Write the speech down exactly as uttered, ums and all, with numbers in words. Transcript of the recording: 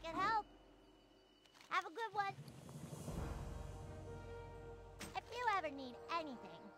can help. Have a good one. If you ever need anything,